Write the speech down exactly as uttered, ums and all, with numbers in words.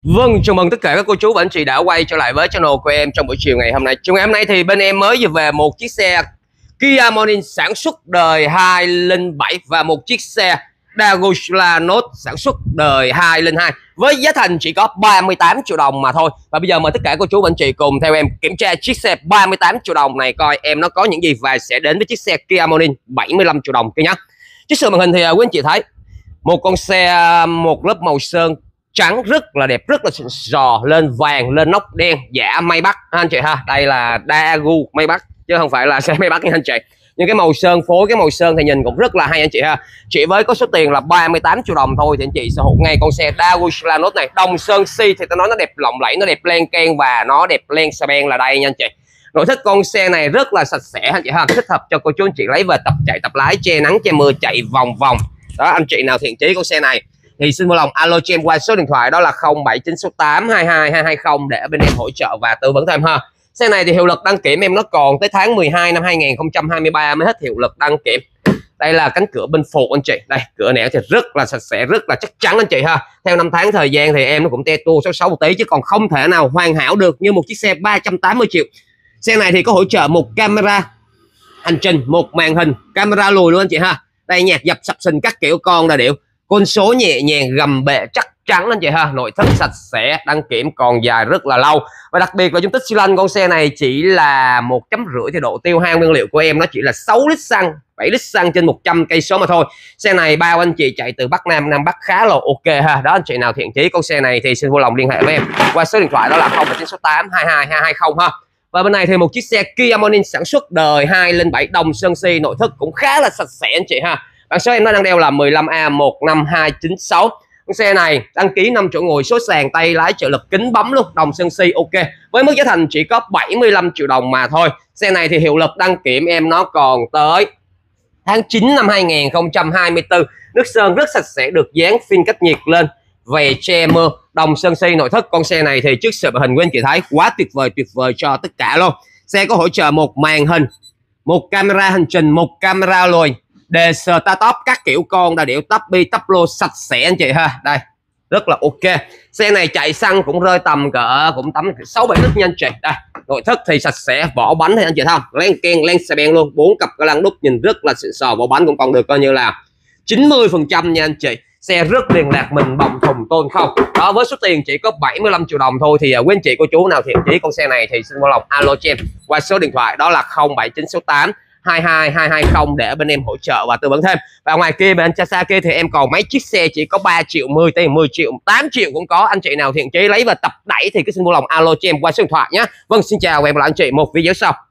Vâng, chào mừng tất cả các cô chú và anh chị đã quay trở lại với channel của em trong buổi chiều ngày hôm nay. Trong ngày hôm nay thì bên em mới vừa về một chiếc xe Kia Morning sản xuất đời hai không bảy và một chiếc xe Dagosla Note sản xuất đời hai không hai với giá thành chỉ có ba mươi tám triệu đồng mà thôi. Và bây giờ mời tất cả cô chú và anh chị cùng theo em kiểm tra chiếc xe ba mươi tám triệu đồng này coi em nó có những gì và sẽ đến với chiếc xe Kia Morning bảy mươi lăm triệu đồng kia nhé. Chiếc sự màn hình thì quý anh chị thấy một con xe một lớp màu sơn trắng rất là đẹp, rất là xịn sò, lên vàng lên nóc đen, dạ may Bắc anh chị ha. Đây là Dagu may Bắc chứ không phải là xe may Bắc nha anh chị. Nhưng cái màu sơn phối cái màu sơn thì nhìn cũng rất là hay anh chị ha. Chỉ với có số tiền là ba mươi tám triệu đồng thôi thì anh chị sở hữu ngay con xe Dagosla Note này. Đồng sơn si thì tôi nói nó đẹp lộng lẫy, nó đẹp len keng và nó đẹp len xe ben là đây nha anh chị. Nội thất con xe này rất là sạch sẽ anh chị ha, thích hợp cho cô chú anh chị lấy về tập chạy tập lái, che nắng che mưa, chạy vòng vòng. Đó anh chị nào thiện chí con xe này thì xin vui lòng alo cho em qua số điện thoại đó là không bảy chín sáu tám hai hai hai hai không để bên em hỗ trợ và tư vấn thêm ha. Xe này thì hiệu lực đăng kiểm em nó còn tới tháng mười hai năm hai nghìn không trăm hai mươi ba mới hết hiệu lực đăng kiểm. Đây là cánh cửa bên phụ anh chị, đây cửa nẻo thì rất là sạch sẽ, rất là chắc chắn anh chị ha. Theo năm tháng thời gian thì em nó cũng te tua sáu sáu một tí chứ còn không thể nào hoàn hảo được như một chiếc xe ba trăm tám mươi triệu. Xe này thì có hỗ trợ một camera hành trình, một màn hình camera lùi luôn anh chị ha. Đây nhạc dập sập sình các kiểu con là điệu, con số nhẹ nhàng, gầm bệ chắc chắn anh chị ha. Nội thất sạch sẽ, đăng kiểm còn dài rất là lâu. Và đặc biệt là dung tích xi lanh con xe này chỉ là một chấm rưỡi thì độ tiêu hao nguyên liệu của em nó chỉ là sáu lít xăng, bảy lít xăng trên một trăm cây số mà thôi. Xe này bao anh chị chạy từ Bắc Nam Nam Bắc khá là ok ha. Đó anh chị nào thiện chí con xe này thì xin vui lòng liên hệ với em qua số điện thoại đó là không bảy chín sáu tám hai hai hai hai không ha. Và bên này thì một chiếc xe Kia Morning sản xuất đời hai không bảy đồng sơn si, nội thất cũng khá là sạch sẽ anh chị ha. Bản số em nó đang đeo là mười lăm A một năm hai chín sáu. Con xe này đăng ký năm chỗ ngồi, số sàn, tay lái, trợ lực, kính bấm luôn, đồng sơn si ok. Với mức giá thành chỉ có bảy mươi lăm triệu đồng mà thôi. Xe này thì hiệu lực đăng kiểm em nó còn tới tháng chín năm hai nghìn không trăm hai mươi tư. Nước sơn rất sạch sẽ, được dán phim cách nhiệt lên, về che mưa, đồng sơn si. Nội thất con xe này thì trước sự hình của anh chị thấy quá tuyệt vời, tuyệt vời cho tất cả luôn. Xe có hỗ trợ một màn hình, một camera hành trình, một camera lùi, đề start top các kiểu con đã điệu, tắp bi tắp lô sạch sẽ anh chị ha. Đây rất là ok. Xe này chạy xăng cũng rơi tầm cỡ cũng tầm sáu bảy lít nha anh chị. Đây nội thất thì sạch sẽ, vỏ bánh thì anh chị thấy không, len keng len xe ben luôn, bốn cặp ca lăng đúc nhìn rất là xịn sò. Vỏ bánh cũng còn được coi như là chín mươi phần trăm nha anh chị. Xe rất liền lạc, mình bồng thùng tôn không. Đó, với số tiền chỉ có bảy mươi lăm triệu đồng thôi thì quý anh chị cô chú nào thiện chí con xe này thì xin vui lòng alo cho em qua số điện thoại đó là không bảy chín sáu tám hai hai hai hai không để bên em hỗ trợ và tư vấn thêm. Và ngoài kia bên cha xa kia thì em còn mấy chiếc xe chỉ có ba triệu, mười tới mười triệu, tám triệu cũng có. Anh chị nào thiện chí lấy và tập đẩy thì cứ xin vui lòng alo cho em qua số điện thoại nhé. Vâng, xin chào và hẹn gặp lại anh chị một video sau.